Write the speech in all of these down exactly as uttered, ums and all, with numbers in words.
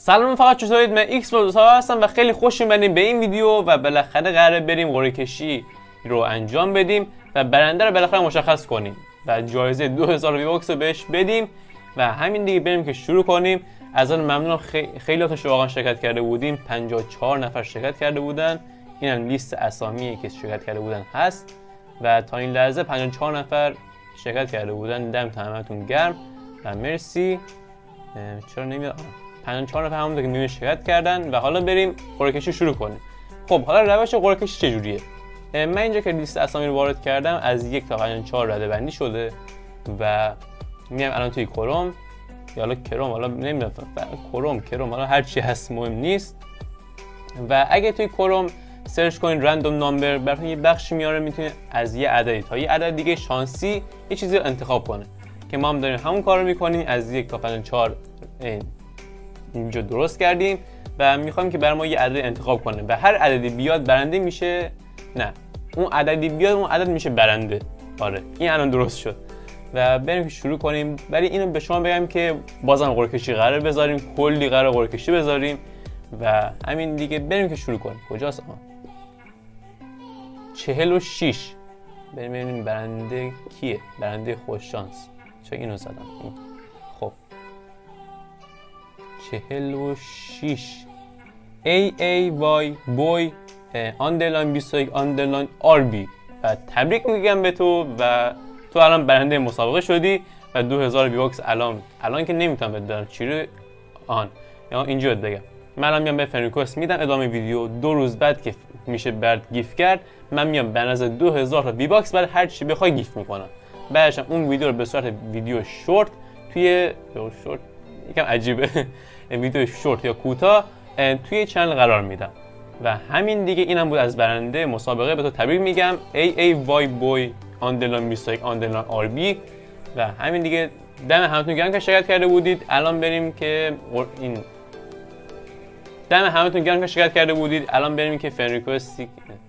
سلام فقط چطورید؟ من ایکس بازوسا هستم و خیلی خوش اومدیم به این ویدیو و بالاخره قراره بریم قرعه کشی رو انجام بدیم و برنده رو بالاخره مشخص کنیم و جایزه دو هزار وی باکس رو بهش بدیم و همین دیگه بریم که شروع کنیم. از آن ممنونم، خیلیاتون واقعا شرکت کرده بودیم، پنجاه و چهار نفر شرکت کرده بودن. اینم لیست اسامی که شرکت کرده بودن هست و تا این لحظه پنجاه و چهار نفر شرکت کرده بودن. دمتون همتون گرم و مرسی. چرا نمیاد؟ پنجاه و چهار نفر همون که میون شرکت کردن و حالا بریم قرعه کشی شروع کنیم. خب حالا روش قرعه کشی چجوریه؟ من اینجا که لیست اسامی رو وارد کردم از یک تا پنجاه و چهار رده بندی شده و میام الان توی کروم یا حالا کروم، حالا نمیدونم کروم کروم حالا هر چی هست مهم نیست. و اگه توی کروم سرچ کنین رندوم نامبر، براتون یه بخشی میاره میتونید از یه عددی تا یه عدد دیگه شانسی یه چیزی رو انتخاب کنه که ما هم داریم همون کار رو میکنیم. از یک تا پنجاه و چهار اینجا درست کردیم و میخوایم که برای ما یه عدد انتخاب کنه و هر عددی بیاد برنده میشه. نه، اون عددی بیاد اون عدد میشه برنده. آره این الان درست شد و بریم که شروع کنیم. ولی اینو به شما بگم که بازم قرعه کشی قرار بذاریم، کلی قرار قرعه کشی بذاریم و همین دیگه بریم که شروع کنیم. کجاست؟ آن چهل و شش. بریم ببینیم برنده کیه، برنده خوش شانس. چرا اینو زدم؟ این. خب چهل و شش ای ای وای بوی آندرلاین بیست و یک آندرلاین آر بی و تبریک میگم به تو و تو الان برنده مسابقه شدی و دو هزار وی باکس الان الان که نمیتونم بدم چی رو آن یا اینجا بگم. من الان میام به فرند ریکوست میدم ادامه ویدیو. دو روز بعد که میشه برد گیفت کرد، من میام به نظر دو هزار تا وی باکس برای هر چی بخوای گیفت میکنم. بعدش اون ویدیو رو به صورت ویدیو شورت توی شورت یکم عجیبه ویدیو شورت یا کوتاه توی چنل قرار میدم و همین دیگه. اینم بود از برنده مسابقه. به تو تبریک میگم ای ای وای بوی آندرلاین بیست و یک آندرلاین آر بی و همین دیگه. دم همتون گرم که شرکت کرده بودید. الان بریم که این دم همتون گرم که شرکت کرده بودید. الان بریم که فرند ریکوستی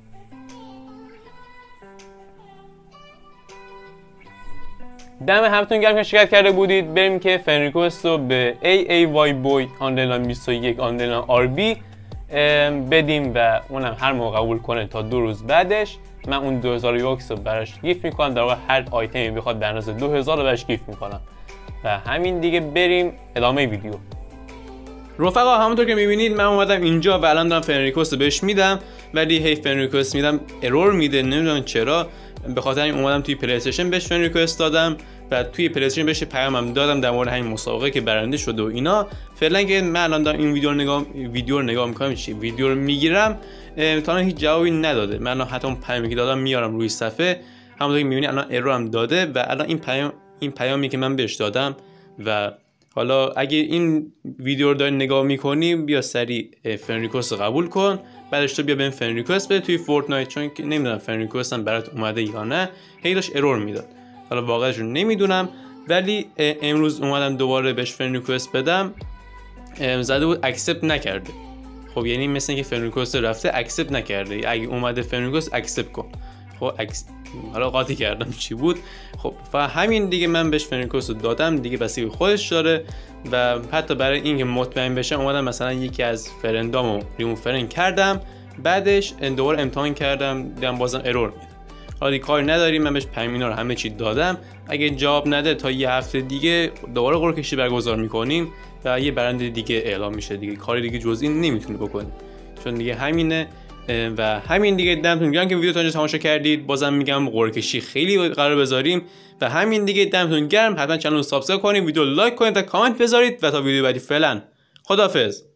دم همتون گرم که شرکت کرده بودید. بریم که فرند ریکوست رو به ای ای وای بوی آندرلاین بیست و یک آندرلاین آر بی بدیم و اونم هر موقع قبول کنه تا دو روز بعدش من اون دو هزار وی باکس رو براش گیفت میکنم. در واقع هر آیتمی بخواد به اندازه دو هزار رو براش گیفت میکنم و همین دیگه. بریم ادامه ویدیو. رفقا همونطور که میبینید من اومدم اینجا و الان دارم فرند ریکوست رو بهش میدم ولی هی فرند ریکوست میدم ارور میده، نمیدونم چرا. به خاطر این اومدم توی پلی استیشن بهش فرند ریکوست دادم و توی پلی استیشن بهش پیامم دادم در مورد همین مسابقه که برنده شده و اینا. فعلا که من الان دارم این ویدیو رو نگاه ویدیو رو نگاه میکنم، چی ویدیو رو میگیرم، تا الان هیچ جوابی نداده. من الان حتی اون پیامی که دادم میارم روی صفحه، همونطور که میبینید الان ارور هم داده و الان این پیام این پیامی که من بهش دادم. و حالا اگه این ویدیو رو داری نگاه میکنی بیا سریع فرند ریکوست رو قبول کن، بعدش تو بیا بهم فرند ریکوست بده توی فورتنایت، چون که نمیدونم فرند ریکوست هم برات اومده یا نه. هی داشت ارور میداد، حالا واقعش رو نمیدونم. ولی امروز اومدم دوباره بهش فرند ریکوست بدم، زده بود اکسپت نکرده. خب یعنی مثل اینکه فرند ریکوست رفته اکسپت نکرده. اگه اومده فرند ریکوست اکسپت کن. خب اکس... حالا قاطی کردم چی بود. خب و همین دیگه من بهش فرند ریکوست دادم دیگه، بسیاری خودش داره. و حتی برای اینکه مطمئن بشم اومدم مثلا یکی از فرندامو ریموو فرند کردم، بعدش دوباره امتحان کردم دیدم بازم ارور میده. حالا کاری نداریم، من بهش پیامینا رو همه چی دادم. اگه جواب نده تا یه هفته دیگه دوباره قرعه کشی برگزار میکنیم و یه برنده دیگه اعلام میشه دیگه. کاری دیگه جز این نمیتونی بکنی چون دیگه همینه. و همین دیگه. دمتون گرم که ویدیو تا اینجا تماشا کردید. بازم میگم قرعه کشی خیلی قرار بذاریم و همین دیگه. دمتون گرم. حتما چنل رو سابسکرایب کنید، ویدیو لایک کنید و کامنت بذارید و تا ویدیو بعدی فعلا خداحافظ.